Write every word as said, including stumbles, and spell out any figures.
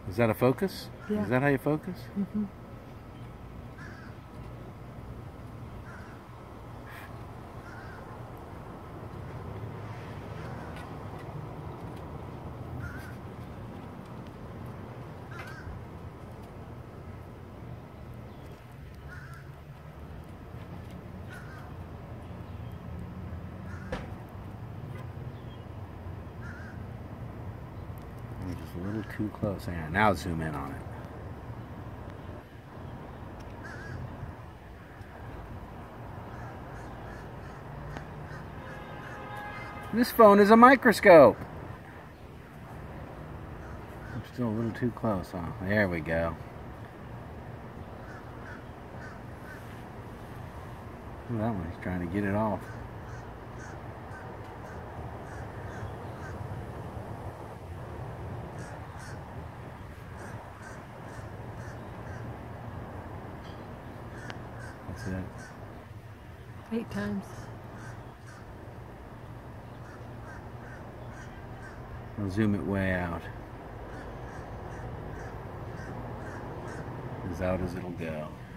Is that a focus? Yeah. Is that how you focus? Mm-hmm. You're just a little too close. Hang on. Now zoom in on it. This phone is a microscope. I'm still a little too close, huh? There we go. Look at that one. He's trying to get it off. That's it. Eight times. I'll zoom it way out. As out as it'll go.